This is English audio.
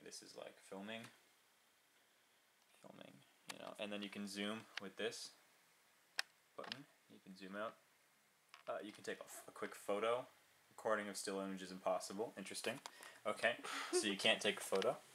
this is like filming, you know, and then you can zoom with this button. You can zoom out. You can take a quick photo. Recording of still image is impossible. Interesting. Okay, so you can't take a photo.